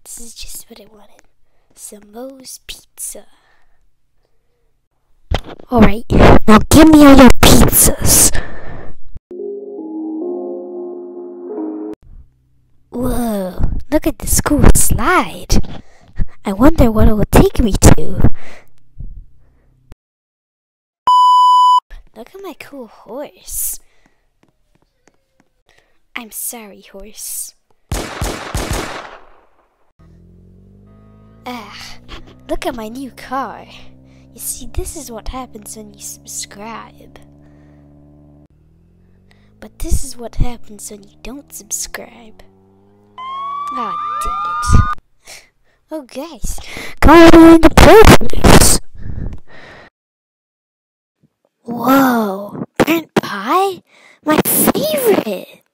This is just what I wanted. Some Moe's pizza. Alright, now give me all your pizzas. Whoa, look at this cool slide. I wonder what it will take me to. Look at my cool horse. I'm sorry, horse. Look at my new car. You see, this is what happens when you subscribe. But this is what happens when you don't subscribe. Ah, dang it. Oh, guys, come on the progress. Whoa, burnt pie? My favorite!